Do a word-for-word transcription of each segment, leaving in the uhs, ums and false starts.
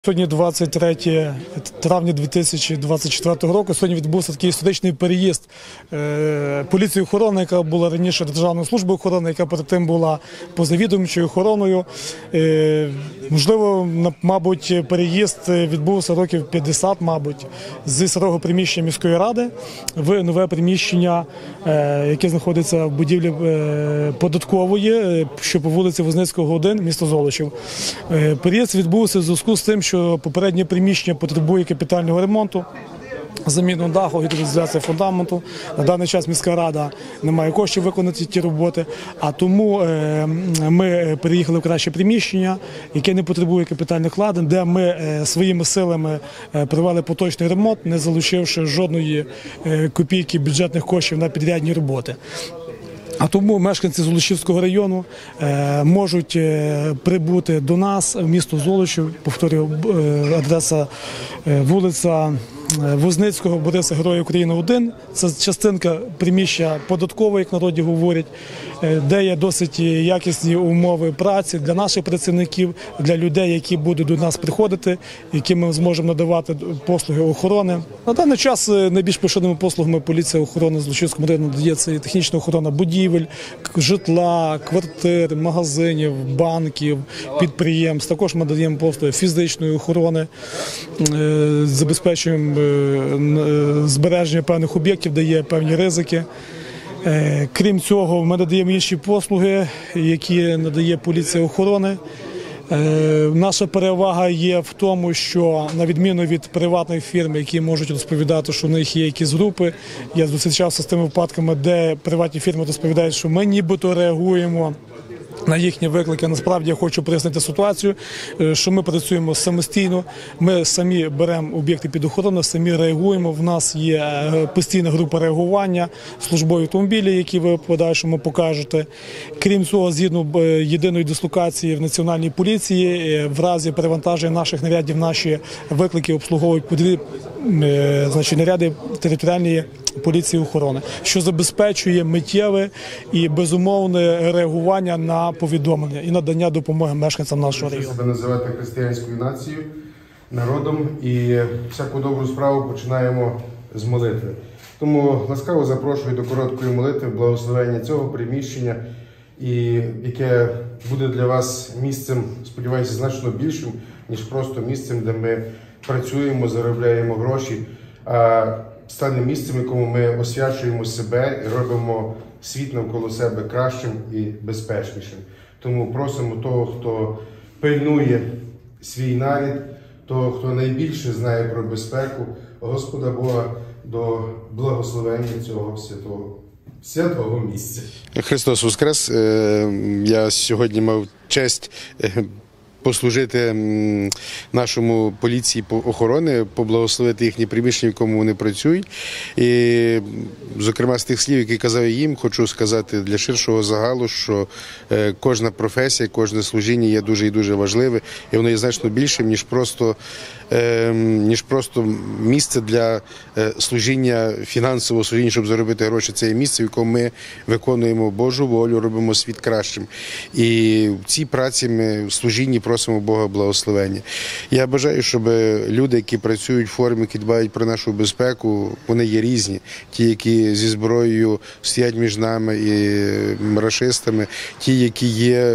Сьогодні двадцять третє травня дві тисячі двадцять четвертого року. Сьогодні відбувся такий історичний переїзд е, поліції охорони, яка була раніше Державною службою охорони, яка перед тим була позавідомчою охороною. Е, можливо, мабуть, переїзд відбувся років п'ятдесят, мабуть, зі старого приміщення міської ради в нове приміщення, е, яке знаходиться в будівлі е, податкової, е, що по вулиці Возницького, один, місто Золочів. Е, переїзд відбувся в зв'язку з тим, що попереднє приміщення потребує капітального ремонту, заміну даху, гідроізоляції фундаменту. На даний час міська рада не має коштів виконати ті роботи, а тому ми переїхали в краще приміщення, яке не потребує капітальних вкладень, де ми своїми силами провели поточний ремонт, не залучивши жодної копійки бюджетних коштів на підрядні роботи. А тому мешканці Золочівського району е, можуть е, прибути до нас в місто Золочів, повторюю, е, адреса е, вулиця Возницького, Бориса Героя України, один. Це частинка приміщення податкової, як в народі говорять, е, де є досить якісні умови праці для наших працівників, для людей, які будуть до нас приходити, яким ми зможемо надавати послуги охорони. На даний час найбільш поширеними послугами поліція охорони Золочівському району надає це технічна охорона будівель, житла, квартир, магазинів, банків, підприємств. Також ми надаємо послуги фізичної охорони, забезпечуємо збереження певних об'єктів, де є певні ризики. Крім цього, ми надаємо інші послуги, які надає поліція охорони. Наша перевага є в тому, що на відміну від приватних фірм, які можуть розповідати, що в них є якісь групи, я зустрічався з тими випадками, де приватні фірми розповідають, що ми нібито реагуємо на їхні виклики. Насправді я хочу пояснити ситуацію, що ми працюємо самостійно, ми самі беремо об'єкти під охорону, самі реагуємо. В нас є постійна група реагування, службові автомобілі, які ви подальшому покажете. Крім цього, згідно єдиної дислокації в Національній поліції, в разі перевантаження наших нарядів, наші виклики обслуговують значить, наряди територіальної поліції охорони, що забезпечує миттєве і безумовне реагування на повідомлення і надання допомоги мешканцям нашого району. Себе називати християнською нацією, народом, і всяку добру справу починаємо з молитви. Тому ласкаво запрошую до короткої молитви, благословення цього приміщення, і яке буде для вас місцем, сподіваюся, значно більшим, ніж просто місцем, де ми працюємо, заробляємо гроші, а стане місцем, в якому ми освячуємо себе і робимо світ навколо себе кращим і безпечнішим. Тому просимо того, хто пильнує свій нарід, того, хто найбільше знає про безпеку, Господа Бога, до благословення цього святого, святого місця. Христос Воскрес! Я сьогодні мав честь послужити нашому поліції охорони, поблагословити їхні приміщення, в якому вони працюють. І, зокрема, з тих слів, які казав їм, хочу сказати для ширшого загалу, що кожна професія, кожне служіння є дуже і дуже важливе, і воно є значно більшим, ніж просто, ніж просто місце для служіння, фінансового служіння, щоб заробити гроші. Це є місце, в якому ми виконуємо Божу волю, робимо світ кращим. І в цій праці ми в служінні просимо Бога благословення. Я бажаю, щоб люди, які працюють в формі, які дбають про нашу безпеку, вони є різні. Ті, які зі зброєю стоять між нами і рашистами, ті, які є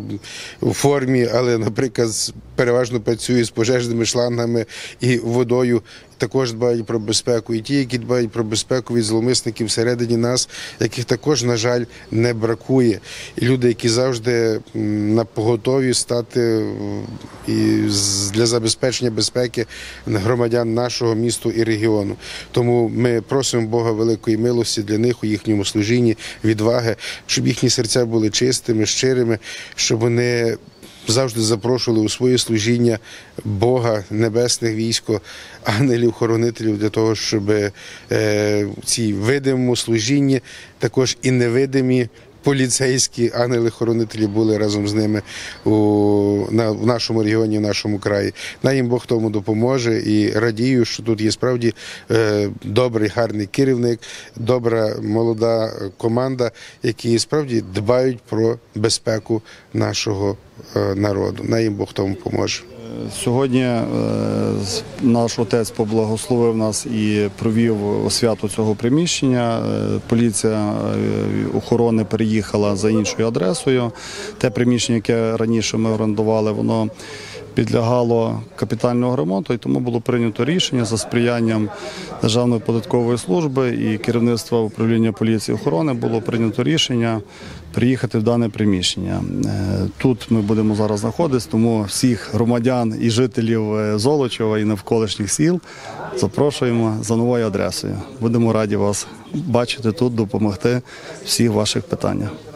у формі, але, наприклад, переважно працюють з пожежними шлангами і водою, також дбають про безпеку. І ті, які дбають про безпеку від зловмисників всередині нас, яких також, на жаль, не бракує. І люди, які завжди на поготові стати і для забезпечення безпеки громадян нашого міста і регіону. Тому ми просимо Бога великої милості для них у їхньому служінні, відваги, щоб їхні серця були чистими, щирими, щоб вони завжди запрошували у своє служіння Бога, небесних військо, ангелів-хоронителів для того, щоб в цій видимому служінні також і невидимі поліцейські ангели-хоронителі були разом з ними у, на, в нашому регіоні, в нашому краї. Най їм Бог тому допоможе, і радію, що тут є справді е, добрий, гарний керівник, добра молода команда, які справді дбають про безпеку нашого е, народу. Най їм Бог тому поможе. Сьогодні е, з- наш отець поблагословив нас і провів освяту цього приміщення. Е, Поліція е, охорони переїхала за іншою адресою. Те приміщення, яке раніше ми орендували, воно підлягало капітального ремонту, і тому було прийнято рішення за сприянням Державної податкової служби і керівництва управління поліції і охорони було прийнято рішення приїхати в дане приміщення. Е, Тут ми будемо зараз знаходитись, тому всіх громадян і жителів е, Золочева і навколишніх сіл запрошуємо за новою адресою. Будемо раді вас бачити тут, допомогти в всіх ваших питаннях.